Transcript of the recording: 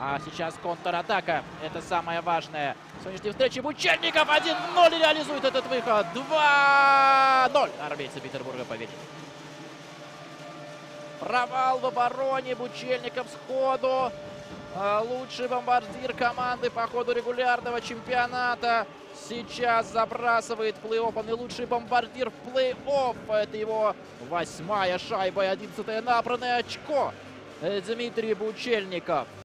А сейчас контратака. Это самое важное. Сегодняшней встречи Бучельников 1-0 реализует этот выход. 2-0. Армейцы Петербурга победили. Провал в обороне. Бучельников сходу. Лучший бомбардир команды по ходу регулярного чемпионата. Сейчас забрасывает плей-офф. Он и лучший бомбардир в плей-офф. Это его 8-я шайба и 11-е набранное очко. Дмитрий Бучельников.